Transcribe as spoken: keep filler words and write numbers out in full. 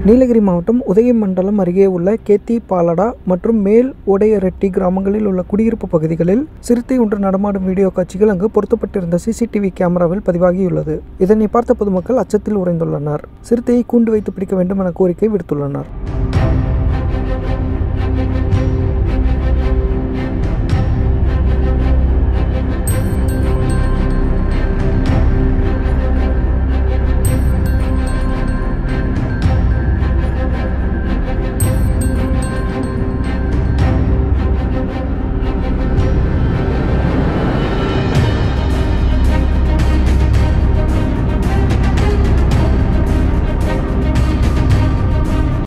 நீலகிரி மாவட்டம் உதயமண்டலம் அருகே உள்ள கேத்தி பாலடா மற்றும் மேல் ஓடையரெட்டி கிராமங்களில் உள்ள குடியிருப்பு பகுதிகளில் சிறுத்தை ஒன்று நடமாடும் வீடியோ காட்சிகள் அங்கு பொருத்தப்பட்டிருந்த சிசிடிவி கேமராவில் பதிவாகியுள்ளது. இதனை பார்த்த பொதுமக்கள் அச்சத்தில் உறைந்துள்ளனர். சிறுத்தையை கூண்டு வைத்து பிடிக்க வேண்டும் என கோரிக்கை விடுத்துள்ளனர்.